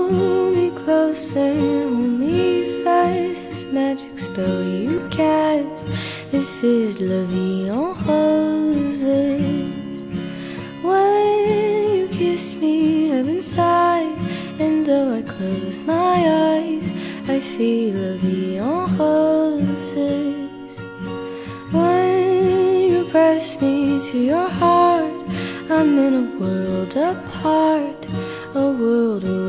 Hold me close and hold me fast. This magic spell you cast. This is La Vie en Roses. When you kiss me, heaven sighs, and though I close my eyes, I see La Vie en Roses. When you press me to your heart, I'm in a world apart, a world